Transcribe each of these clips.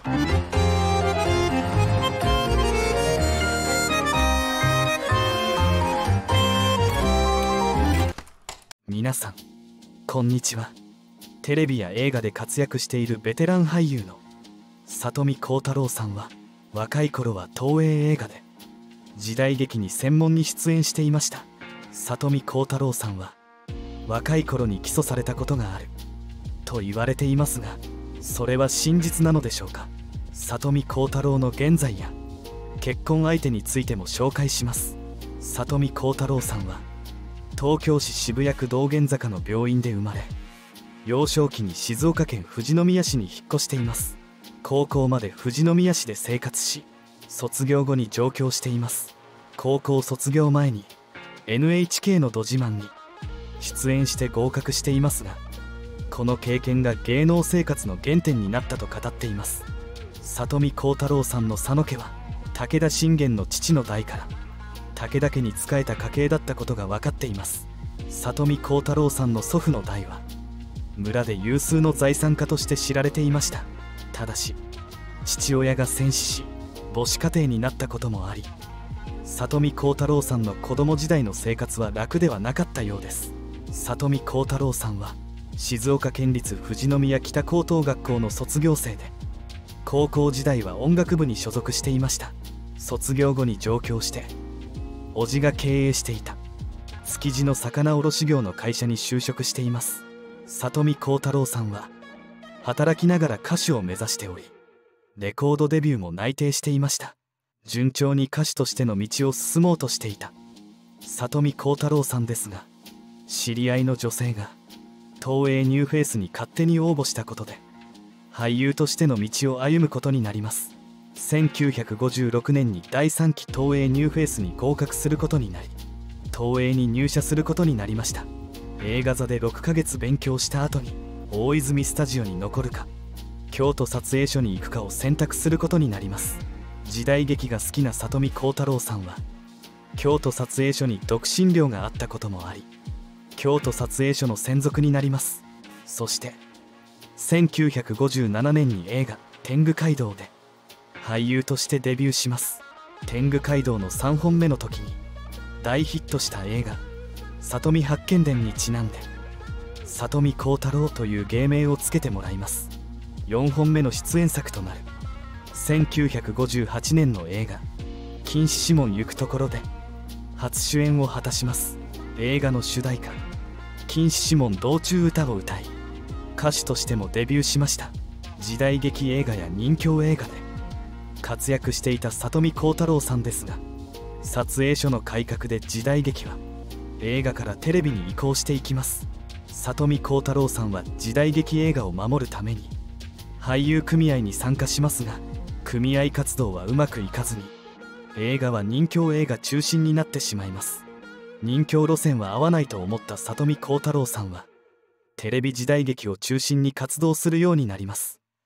皆さんこんにちは。テレビや映画で活躍しているベテラン俳優の里見浩太朗さんは、若い頃は東映映画で時代劇に専門に出演していました。里見浩太朗さんは若い頃に起訴されたことがあると言われていますが、それは真実なのでしょうか。里見浩太朗の現在や結婚相手についても紹介します。里見浩太朗さんは東京市渋谷区道玄坂の病院で生まれ、幼少期に静岡県富士宮市に引っ越しています。高校まで富士宮市で生活し、卒業後に上京しています。高校卒業前に NHK のど自慢に出演して合格していますが、この経験が芸能生活の原点になったと語っています。里見浩太朗さんの佐野家は武田信玄の父の代から武田家に仕えた家系だったことが分かっています。里見浩太朗さんの祖父の代は村で有数の財産家として知られていました。ただし父親が戦死し母子家庭になったこともあり、里見浩太朗さんの子供時代の生活は楽ではなかったようです。里見浩太朗さんは静岡県立富士宮北高等学校の卒業生で、高校時代は音楽部に所属していました。卒業後に上京して叔父が経営していた築地の魚卸業の会社に就職しています。里見浩太朗さんは働きながら歌手を目指しており、レコードデビューも内定していました。順調に歌手としての道を進もうとしていた里見浩太朗さんですが、知り合いの女性が東映ニューフェイスに勝手に応募したことで俳優としての道を歩むことになります。1956年に第3期東映ニューフェイスに合格することになり、東映に入社することになりました。映画座で6ヶ月勉強した後に大泉スタジオに残るか京都撮影所に行くかを選択することになります。時代劇が好きな里見浩太朗さんは京都撮影所に独身寮があったこともあり、京都撮影所の専属になります。そして1957年に映画「天狗街道」で俳優としてデビューします。天狗街道の3本目の時に大ヒットした映画「里見八犬伝」にちなんで里見浩太朗という芸名をつけてもらいます。4本目の出演作となる1958年の映画「金獅子門行くところ」で初主演を果たします。映画の主題歌「金獅子門道中歌」を歌い、歌手としてもデビューしました。時代劇映画や任侠映画で活躍していた里見浩太朗さんですが、撮影所の改革で時代劇は映画からテレビに移行していきます。里見浩太朗さんは時代劇映画を守るために俳優組合に参加しますが、組合活動はうまくいかずに映画は任侠映画中心になってしまいます。任侠路線は合わないと思った里見浩太朗さんはテレビ時代劇を中心に活動するようになります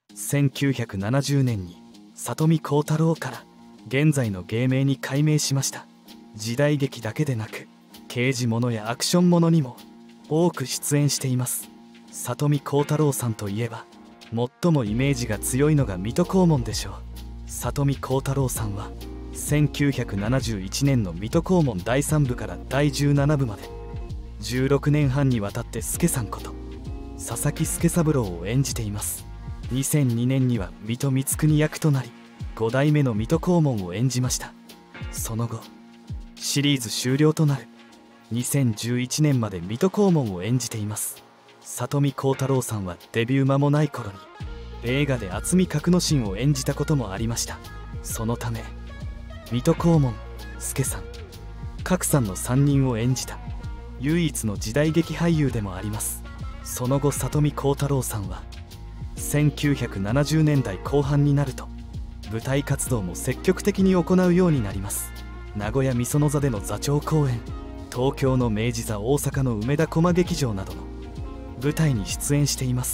。1970年に里見浩太朗から現在の芸名に改名しました。時代劇だけでなく刑事ものやアクションものにも多く出演しています。里見浩太朗さんといえば最もイメージが強いのが水戸黄門でしょう。里見浩太朗さんは1971年の水戸黄門第3部から第17部まで16年半にわたって助さんこと佐々木助三郎を演じています。2002年には水戸光圀役となり5代目の水戸黄門を演じました。その後シリーズ終了となる2011年まで水戸黄門を演じています。里見浩太朗さんはデビュー間もない頃に映画で渥美格之進を演じたこともありました。そのため水戸黄門、助さん、格さんの3人を演じた唯一の時代劇俳優でもあります。その後里見浩太朗さんは1970年代後半になると舞台活動も積極的に行うようになります。名古屋御園座での座長公演、東京の明治座、大阪の梅田駒劇場などの舞台に出演しています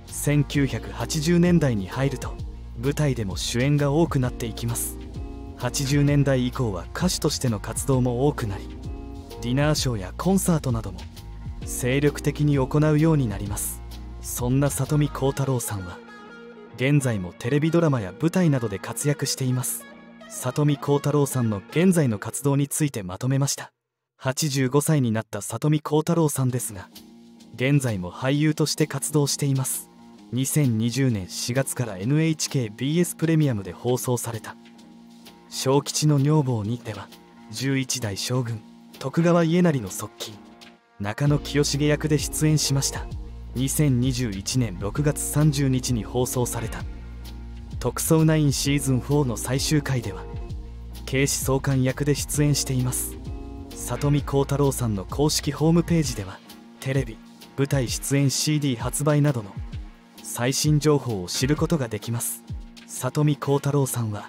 。1980年代に入ると舞台でも主演が多くなっていきます。80年代以降は歌手としての活動も多くなり、ディナーショーやコンサートなども精力的に行うようになります。そんな里見浩太朗さんは現在もテレビドラマや舞台などで活躍しています。里見浩太朗さんの現在の活動についてまとめました。85歳になった里見浩太朗さんですが、現在も俳優として活動しています。2020年4月から NHKBS プレミアムで放送された小吉の女房にでは、11代将軍徳川家斉の側近中野清重役で出演しました。2021年6月30日に放送された特捜9シーズン4の最終回では警視総監役で出演しています。里見浩太朗さんの公式ホームページではテレビ、舞台出演 CD 発売などの最新情報を知ることができます。里見浩太朗さんは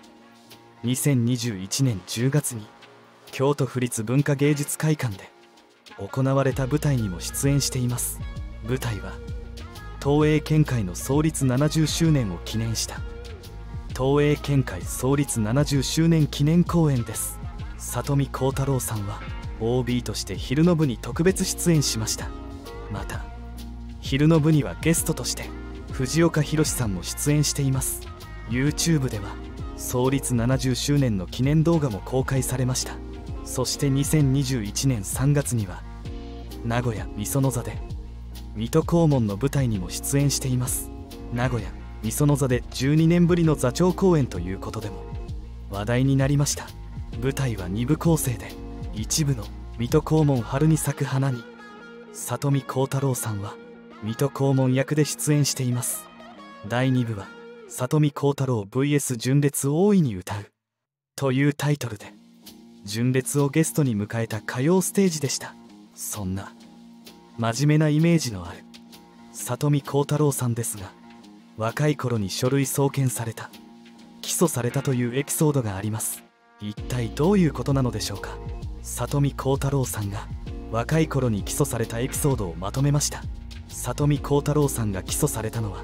2021年10月に京都府立文化芸術会館で行われた舞台にも出演しています。舞台は東映拳会の創立70周年を記念した東映拳会創立70周年記念公演です。里見浩太朗さんは OB として昼の部に特別出演しました。また昼の部にはゲストとして藤岡弘さんも出演しています。 YouTube では創立70周年の記念動画も公開されました。そして2021年3月には名古屋御園座で水戸黄門の舞台にも出演しています。名古屋御園座で12年ぶりの座長公演ということでも話題になりました。舞台は2部構成で、1部の水戸黄門春に咲く花に里見浩太朗さんは水戸黄門役で出演しています。第2部は里見浩太朗 vs 純烈大いに歌うというタイトルで純烈をゲストに迎えた歌謡ステージでした。そんな真面目なイメージのある里見浩太朗さんですが、若い頃に書類送検された、起訴されたというエピソードがあります。一体どういうことなのでしょうか。里見浩太朗さんが若い頃に起訴されたエピソードをまとめました。里見浩太朗さんが起訴されたのは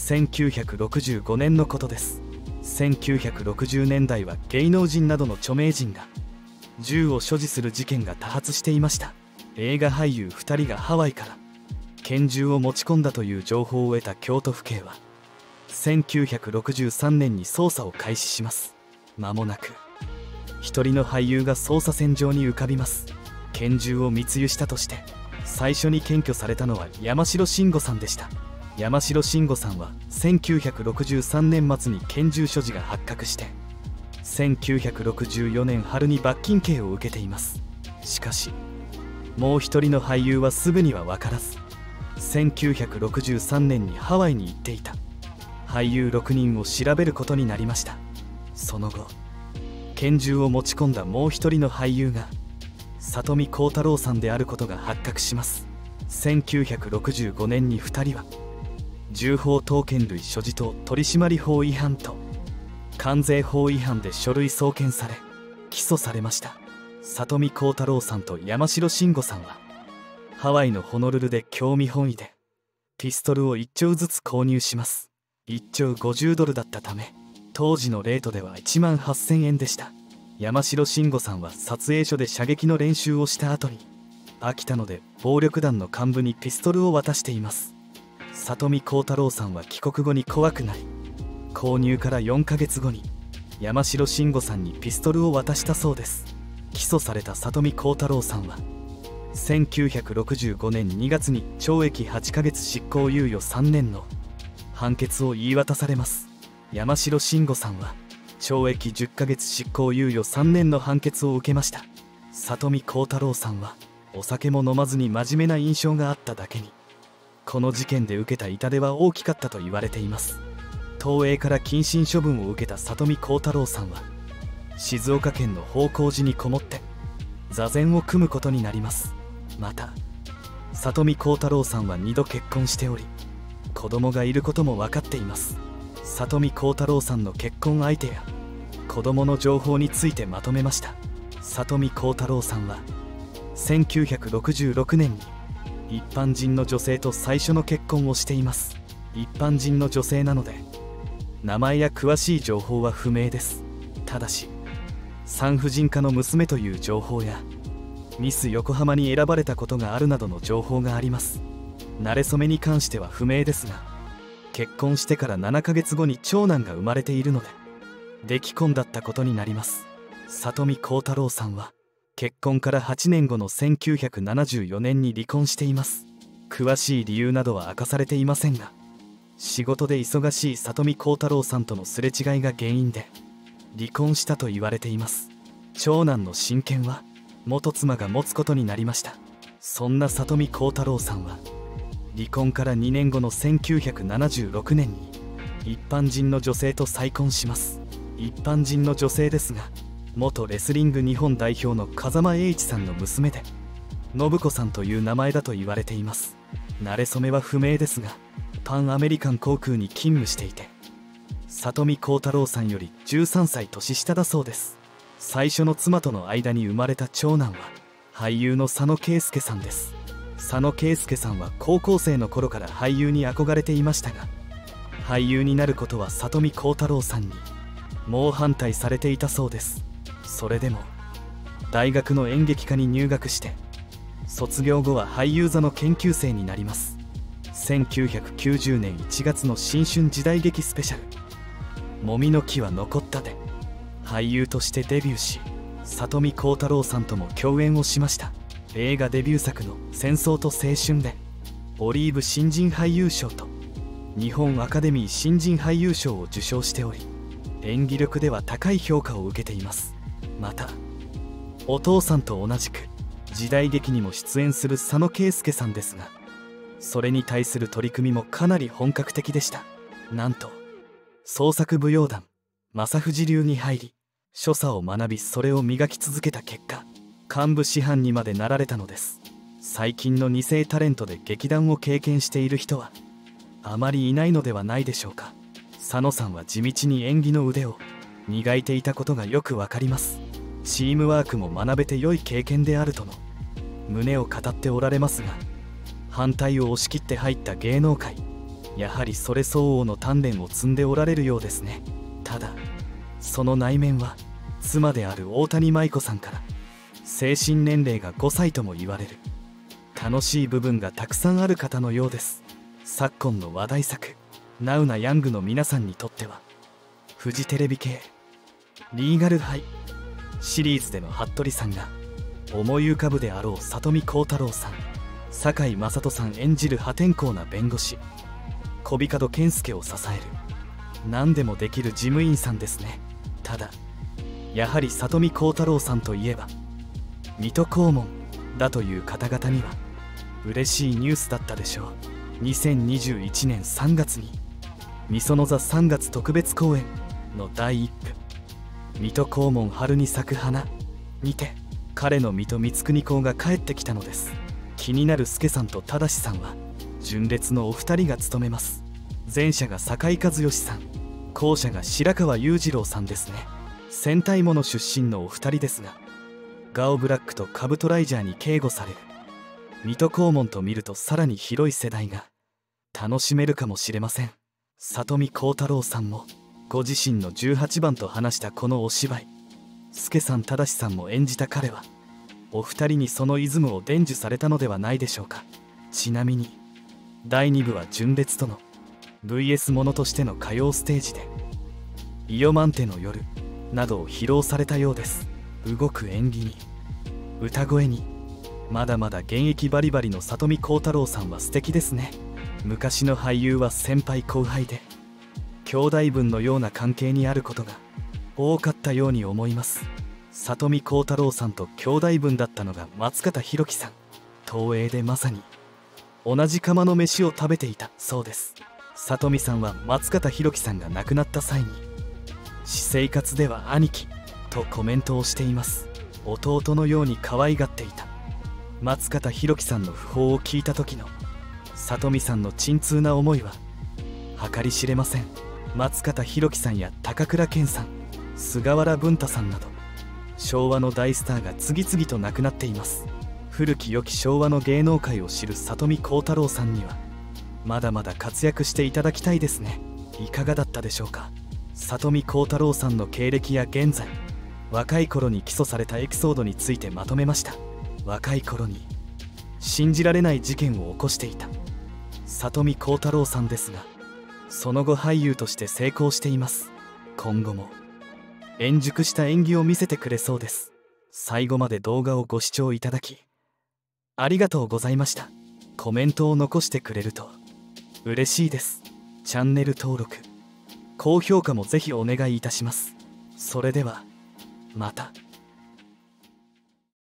1965年のことです。1960年代は芸能人などの著名人が銃を所持する事件が多発していました。映画俳優2人がハワイから拳銃を持ち込んだという情報を得た京都府警は1963年に捜査を開始します。間もなく一人の俳優が捜査線上に浮かびます。拳銃を密輸したとして最初に検挙されたのは山城慎吾さんでした。山城慎吾さんは1963年末に拳銃所持が発覚して1964年春に罰金刑を受けています。しかしもう一人の俳優はすぐには分からず、1963年にハワイに行っていた俳優6人を調べることになりました。その後拳銃を持ち込んだもう一人の俳優が里見浩太朗さんであることが発覚します。1965年に2人は銃砲刀剣類所持等取締法違反と関税法違反で書類送検され起訴されました。里見浩太朗さんと山城慎吾さんはハワイのホノルルで興味本位でピストルを1丁ずつ購入します。1丁$50だったため当時のレートでは18,000円でした。山城慎吾さんは撮影所で射撃の練習をした後に飽きたので暴力団の幹部にピストルを渡しています。里見浩太朗さんは帰国後に怖くなり購入から4ヶ月後に山城慎吾さんにピストルを渡したそうです。起訴された里見浩太朗さんは1965年2月に懲役8ヶ月執行猶予3年の判決を言い渡されます。山城慎吾さんは懲役10ヶ月執行猶予3年の判決を受けました。里見浩太朗さんはお酒も飲まずに真面目な印象があっただけにこの事件で受けた痛手は大きかったと言われています。東映から謹慎処分を受けた里見浩太朗さんは静岡県の方向寺にこもって座禅を組むことになります。また里見浩太朗さんは2度結婚しており子供がいることも分かっています。里見浩太朗さんの結婚相手や子供の情報についてまとめました。里見浩太朗さんは1966年に一般人の女性と最初の結婚をしています。一般人の女性なので名前や詳しい情報は不明です。ただし産婦人科の娘という情報やミス横浜に選ばれたことがあるなどの情報があります。馴れ初めに関しては不明ですが結婚してから7ヶ月後に長男が生まれているので出来婚だったことになります。里見浩太郎さんは結婚から8年後の1974年に離婚しています。詳しい理由などは明かされていませんが、仕事で忙しい里見浩太郎さんとのすれ違いが原因で離婚したと言われています。長男の親権は元妻が持つことになりました。そんな里見浩太郎さんは離婚から2年後の1976年に一般人の女性と再婚します。一般人の女性ですが、元レスリング日本代表の風間栄一さんの娘で信子さんという名前だと言われています。馴れ初めは不明ですが、パンアメリカン航空に勤務していて里見浩太郎さんより13歳年下だそうです。最初の妻との間に生まれた長男は俳優の佐野圭介さんです。佐野圭介さんは高校生の頃から俳優に憧れていましたが、俳優になることは里見浩太郎さんに猛反対されていたそうです。それでも大学の演劇科に入学して卒業後は俳優座の研究生になります。1990年1月の新春時代劇スペシャル「もみの木は残った」で俳優としてデビューし、里見浩太郎さんとも共演をしました。映画デビュー作の「戦争と青春」でオリーブ新人俳優賞と日本アカデミー新人俳優賞を受賞しており、演技力では高い評価を受けています。またお父さんと同じく時代劇にも出演する佐野圭介さんですが、それに対する取り組みもかなり本格的でした。なんと創作舞踊団正藤流に入り所作を学び、それを磨き続けた結果幹部師範にまでなられたのです。最近の2世タレントで劇団を経験している人はあまりいないのではないでしょうか。佐野さんは地道に演技の腕を磨いていたことがよくわかります。チームワークも学べて良い経験であるとの胸を語っておられますが、反対を押し切って入った芸能界、やはりそれ相応の鍛錬を積んでおられるようですね。ただその内面は妻である大谷舞子さんから精神年齢が5歳とも言われる楽しい部分がたくさんある方のようです。昨今の話題作「ナウなヤング」の皆さんにとってはフジテレビ系リーガルハイシリーズでの服部さんが思い浮かぶであろう里見浩太郎さん、堺雅人さん演じる破天荒な弁護士小見門健介を支える何でもできる事務員さんですね。ただやはり里見浩太郎さんといえば水戸黄門だという方々には嬉しいニュースだったでしょう。2021年3月に御園座3月特別公演の第一部水戸黄門春に咲く花にて彼の水戸光圀公が帰ってきたのです。気になる助さんと忠さんは純烈のお二人が務めます。前者が酒井一義さん、後者が白川裕次郎さんですね。戦隊もの出身のお二人ですが、ガオブラックとカブトライジャーに警護される水戸黄門と見るとさらに広い世代が楽しめるかもしれません。里見浩太郎さんもご自身の18番と話したこのお芝居、助さん忠さんも演じた彼はお二人にそのイズムを伝授されたのではないでしょうか。ちなみに第2部は純烈との VS ものとしての歌謡ステージで「イヨマンテの夜」などを披露されたようです。動く演技に歌声にまだまだ現役バリバリの里見浩太郎さんは素敵ですね。昔の俳優は先輩後輩で兄弟分のような関係にあることが多かったように思います。里見浩太郎さんと兄弟分だったのが松方弘樹さん。東映でまさに同じ釜の飯を食べていたそうです。里見さんは松方弘樹さんが亡くなった際に私生活では兄貴とコメントをしています。弟のように可愛がっていた松方弘樹さんの訃報を聞いた時の里見さんの沈痛な思いは計り知れません。松方弘樹さんや高倉健さん、菅原文太さんなど昭和の大スターが次々と亡くなっています。古き良き昭和の芸能界を知る里見浩太郎さんにはまだまだ活躍していただきたいですね。いかがだったでしょうか。里見浩太郎さんの経歴や現在、若い頃に起訴されたエピソードについてまとめました。若い頃に信じられない事件を起こしていた里見浩太郎さんですが、 その後俳優として成功しています。今後も円熟した演技を見せてくれそうです。最後まで動画をご視聴いただきありがとうございました。コメントを残してくれると嬉しいです。チャンネル登録高評価もぜひお願いいたします。それではまた。